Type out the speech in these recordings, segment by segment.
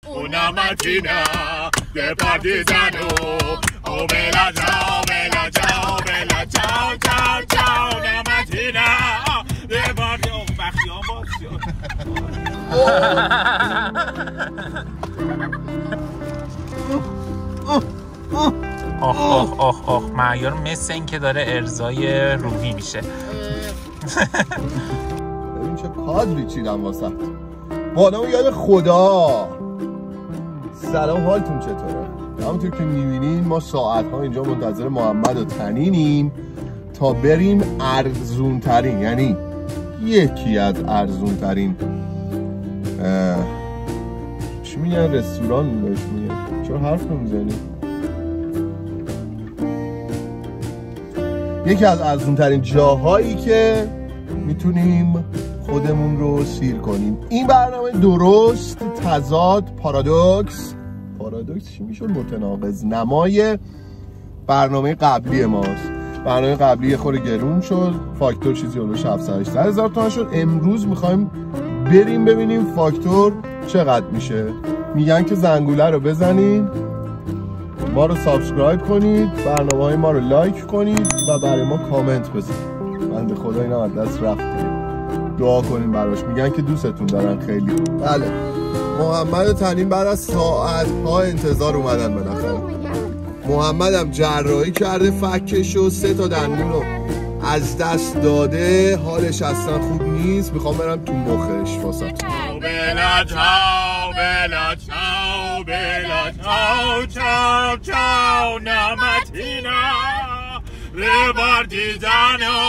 una mattina de partigiano. Oh bella ciao, bella ciao, bella ciao, ciao, ciao. Una mattina de partigiano. بخیام باز شد. آخ معیار مثل این که داره ارضای روحی میشه. ببین چه کادری چیدم واسه با نام یاد خدا. سلام، حالتون چطوره؟ همونطور که میبینین ما ساعتها اینجا منتظر محمد و تنینیم تا بریم ارزون ترین، یعنی یکی از ارزون ترین چی میگن رستوران بهش میگن، چرا حرف نمیزنی؟ یکی از ارزون ترین جاهایی که میتونیم خودمون رو سیر کنیم. این برنامه درست تضاد پارادوکس چی میشه؟ متناقض نمای برنامه قبلی ماست. برنامه قبلی خود گرون شد، فاکتور چیزی اولوش 700,000 تومان شد. امروز میخوایم بریم ببینیم فاکتور چقدر میشه. میگن که زنگوله رو بزنید، ما رو سابسکرایب کنید، برنامه های ما رو لایک کنید و برای ما کامنت بزنید. بنده خدا اینا از دست رفت دیگه. دعا کنیم براش. میگن که دوستتون دارن خیلی. بله، محمد و تنین بعد از ساعت‌ها انتظار اومدن بالاخره. محمدم جراحی کرده فکش و 3 تا دندون رو از دست داده، حالش اصلا خوب نیست. میخوام برم تو مخش واسه بلا چاو بلا چاو بلا چاو چاو چاو نمتینا ریبارتیزانو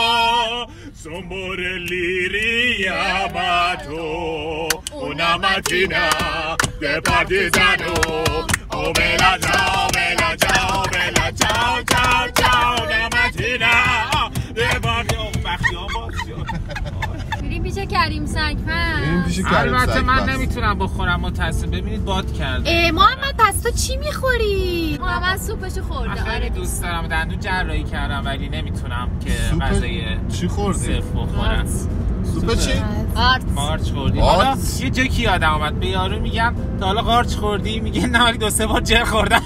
Somborelliria bato una mattina de partigiano. Oh bella ciao, bella ciao, bella ciao, ciao, ciao. Una mattina de partigiano. بخیام باز شد. میریم پیش کریم سنگپر. البته من نمیتونم بخورم، متاسفم. ببینید باد کرده. محمد پس تو چی میخوری؟ محمد سوپشو خورده. خیلی دوست دارم، دندون جراحی کردم ولی نمیتونم که غذای چی خوردی؟ صرف بخورم. سوپ چی؟ قارچ خوردی. حالا یه جکی یادم اومد، به یارو میگم تا حالا قارچ خوردی؟ میگه نه ولی 2-3 بار جر خوردم.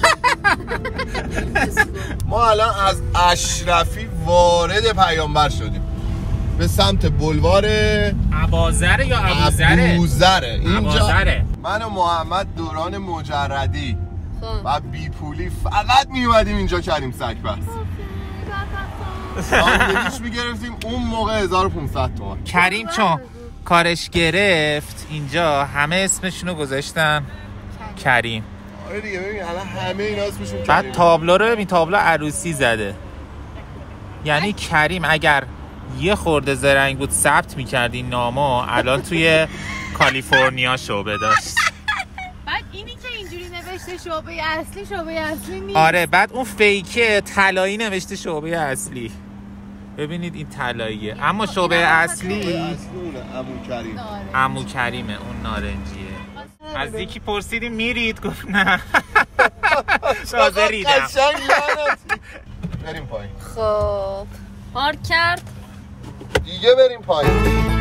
ما الان از اشرفی وارد پیامبر شدیم به سمت بلوار ابوذر یا ابوذره. اینجا من و محمد دوران مجردی و بیپولی فقط میومدیم اینجا کریم سنگپر. ساندویچ میگرفتیم اون موقع 1500 تومان. کریم چون کارش گرفت اینجا همه اسمشونو گذاشتن کریم. آره دیگه، ببین الان همه اینا اسمشون کریم. بعد تابلو رو ببین، تابلو عروسی زده. یعنی کریم اگر یه خورده زرنگ بود ثبت می‌کردی نامو، الان توی کالیفرنیا شعبه داشت. بعد اینی که اینجوری نوشته شعبه اصلی نیست. آره، بعد اون فیکه طلایی نوشته شعبه اصلی. ببینید این طلاییه، اما شعبه اصلی عمو کریمه، اون نارنجیه. از یکی پرسیدیم میرید؟ گفت نه. تازه ریدم. بریم پایین. خب پارک کرد دیگه، بریم پایین.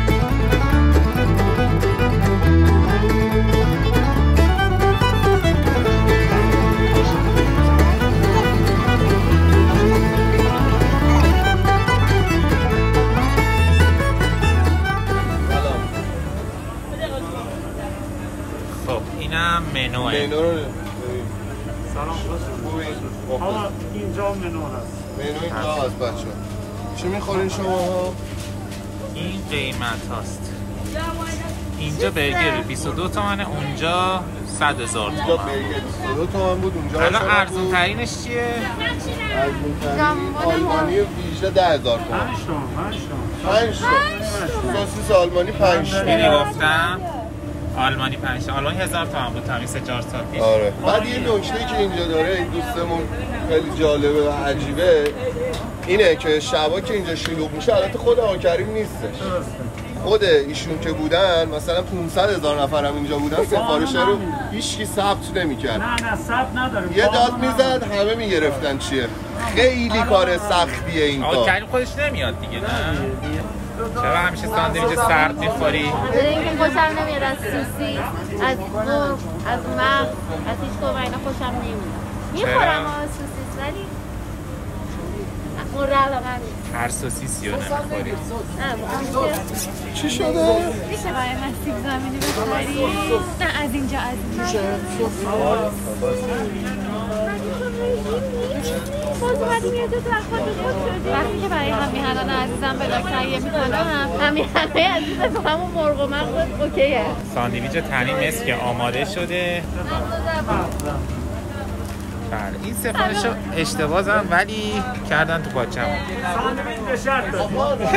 خب اینم منوه. سلام، آقا اینجا منو هست. منو اینجا هست بچه. چی میخورین شما؟ این قیمت هاست. اینجا برگر 22 تومنه، اونجا 100,000 تومان. اینجا برگر 22 تومن بود، اونجا الان ارزون ترینش چیه؟ ارزون ترین آلمانی ویژه 10,000 تومان. 5 تا سوسیس آلمانی 5 تا. اینی گفتم آلمانی 5 تا. آلمانی 1000 تومان بود تا 3-4 سال پیش. آره. بعد یه نکته که اینجا داره این دوستمون خیلی جالبه و عجیبه اینه که شبا که اینجا شلوغ میشه، البته خود آقا کریم نیستش، خود ایشون که بودن مثلا 500,000 نفر هم اینجا بودن، سفارش رو هیچکی ثبت نمی‌کرد. نه ثبت نداره. یه داد میزد همه میگرفتن. چیه خیلی کار سختیه این کار. آقا کریم خودش نمیاد دیگه. نه چرا همیشه ساندویچ سرد میخوری؟ اینکه خوشم نمیاد از سوسیس، از مرغ، از مغز، از هیچ کدوم اینا خوشم نمیاد. میخورم از سوسیس ولی مورد علاقه نیست. هر سوسیسی رو نمیخوری؟ نه چی شده؟ میشه برای من سیب زمینی بخوری؟ نه از اینجا از اینجا وقتی که برای همیهنان عزیزم بلا کریه میکنم همیهنای عزیزم همون مرغ و مغز اوکیه. ساندویچ تنی مثل که آماده شده. بله این سفارش رو اشتباه زدم ولی کردن تو پاچم. ساندویچ به شرط دادیم.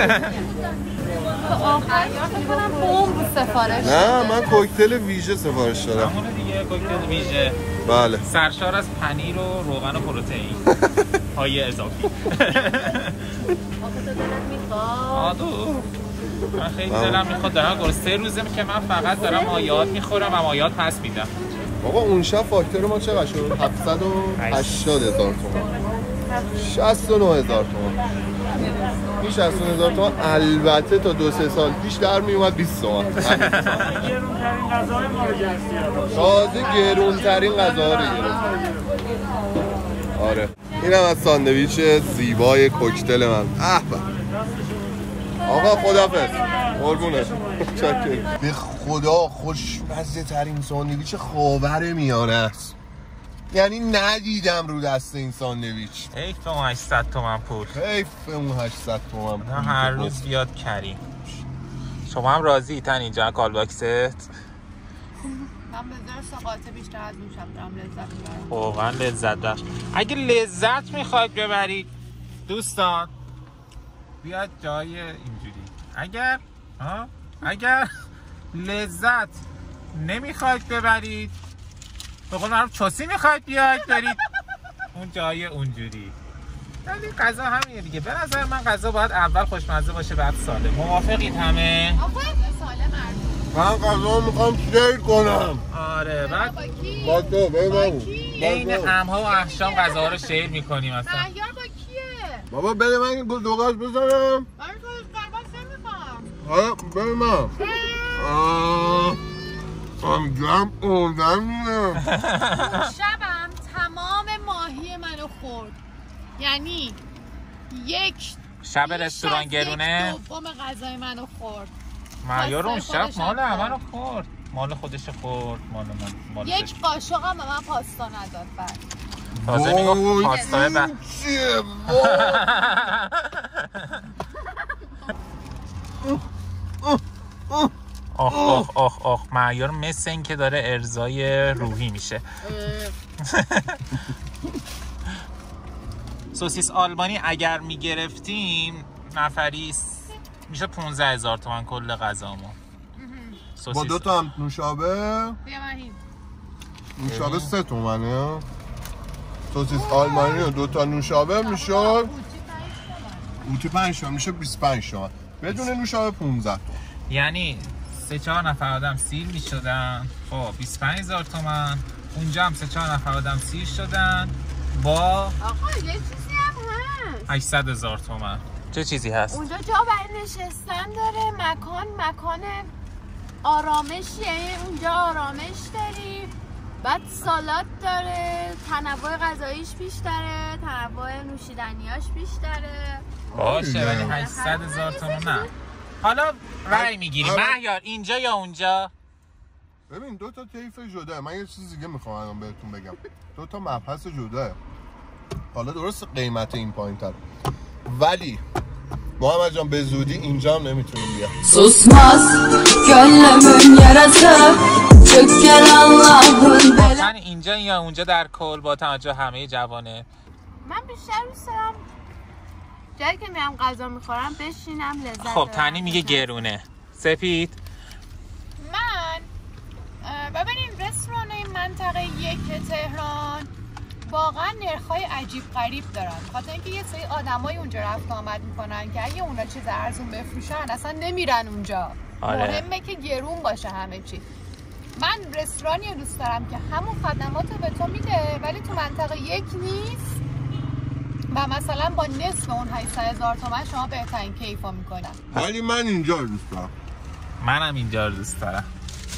آخر فکر کنم بمب سفارش. نه من کوکتل ویژه سفارش دادم. همونه دیگه کوکتل ویژه. بله. سرشار از پنیر و روغن و پروتئین های اضافی. آدو من خیلی دلم میخواد دارم گرسنه 3 روزه که من فقط دارم مایعات میخورم و مایعات پس میدم. بابا اون شب فاکتور ما چقدر شد؟ 780,000 تومان 69,000 تومان. این 69,000 تومان البته تا 2-3 سال پیش در میومد 20 تومان. گرونترین غذای ما رو گرفتی. تازه گرونترین غذا رو گرفت. آره اینم از ساندویچ زیبای کوکتل من. آقا خدافظ. قربونت. چاکر. به خدا خوشمزه ترین ساندویچ خاورمیانه است. یعنی ندیدم رو دست این ساندویچ. حیف اون 800 تومن پول. حیف اون 800 تومن پول. هر روز بیاد کریم. شما هم راضی تن اینجا کالباکست؟ من به ذر سقاطه بیشتر از اون شب دارم لذت میبرم. واقعا لذت بخش. اگه لذت میخواید ببرید دوستان بیاد جای اینجوری. اگر لذت نمیخواید ببرید به قول معروف چوسی میخواید بیاید برید اون جای اونجوری. ولی غذا همینه دیگه. به نظر من غذا باید اول خوشمزه باشه بعد سالم. موافقید همه؟ من غذا میخوام سیر کنم. آره بعد با تو ببینم این عمها و احشام غذا رو شیر میکنیم اصلا. مهیار با کیه؟ بابا بده من این دو غاز بزنم. من تو قرباس نمیخوام. ها بده من. هم گرم اوردن میدم. شبم تمام ماهی منو خورد. یعنی شب رستوران گرونه دوم غذای منو خورد. مهیار اون شب مال همه رو خورد. مال خودش خورد. مال یک قاشق هم به من پاستا نداد بعد. تازه میگفت پاستای چیه آخ مهیار مثل این که داره ارضای روحی میشه. سوسیس آلبانی اگر میگرفتیم نفری میشه 15,000 تومان کل غذامون. با 2 تا هم نوشابه. نوشابه 3 تومنه. سوسیس آلمانی و 2 تا نوشابه میشه اوتی 5 تومن میشه 25 تومن. بدون نوشابه 15 تومن. یعنی 3-4 نفر آدم سیر میشدن. خب 25,000 تومان. اونجا هم 3-4 نفر آدم سیر شدن با آقا یه چیزی هم هست. 800,000 تومان. چه چیزی هست؟ اونجا جا برای نشستن داره. مکان آرامشیه. اونجا آرامش داری. بعد سالاد داره. تنوع غذاییش بیشتره. تنوع نوشیدنیاش بیشتره. باشه ولی 800,000 تومان نه. حالا رأی میگیری مهیار اینجا یا اونجا؟ ببین 2 تا طیف جدا. من یه چیز دیگه میخوام الان بهتون بگم. 2 تا مبحث جدا. حالا درست قیمت این پایین‌تر ولی محمد جان به زودی اینجا هم نمیتونیم بیاد. Susmaz gönlümün yarası Çökken Allah'ın bela. من اینجا یا اونجا در کل با توجه همه جوانه؟ من بیشتر دوست دارم جایی که میرم غذا میخورم بشینم لذت. خب تنی میگه گرونه. سپید من ببینین رستوران این منطقه 1 تهران واقعا نرخ‌های عجیب غریب دارن. خاطر اینکه یه سری آدمای اونجا رفت آمد میکنن که اگه اونا چیز ارزون بفروشن اصلا نمیرن اونجا. آره. مهمه که گرون باشه همه چی. من رستورانی رو دوست دارم که همون خدمات رو به تو میده ولی تو منطقه 1 نیست و مثلا با نصف اون 800,000 تومان شما بهترین کیفو میکنن. ولی من اینجا رو دوست دارم. منم اینجا رو دوست دارم.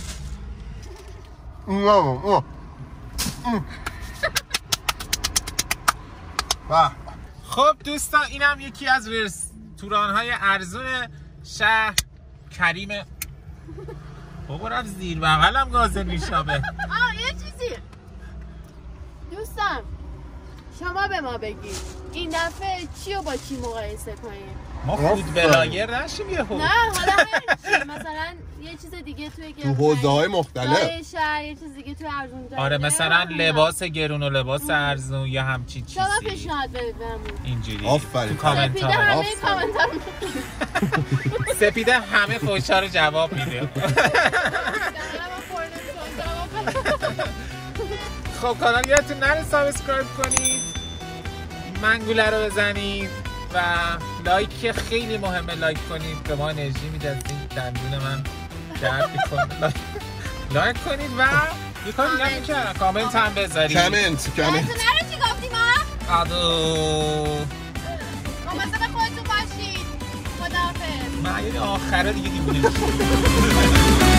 خب دوستان اینم یکی از رستوران‌های ارزون شهر کریم. بابا رفت زیر بغلم گازه میشابه. یه چیزی دوستان شما به ما بگید این دفعه چی رو با چی مقایسه کنیم؟ ما فود بلاگر نشیم یهو. نه حالا مثلا یه چیز دیگه توی تو حوزه‌های مختلف شهر یه چیز دیگه توی ارزون جایگاه. آره مثلا لباس گرون و لباس ارزون یا همچین چیزی. شما پیشنهاد بدید بهمون. اینجوری. آفرین. تو کامنت سپیده همه کامنت سپیده همه فوشا رو جواب میده. خب کانال یادتون نره سابسکرایب کنید، منگوله رو بزنید و لایک خیلی مهمه. لایک کنید به ما انرژی میده. از این دندون من درد میکنه. لایک کنید و یه کار دیگه میکنم کامنت هم بذارید. کامنت نره چی گفتیم ها؟ آدو مواظب خودتون باشید. خداحافظ. من یه آخره دیگه دیوونه میشم.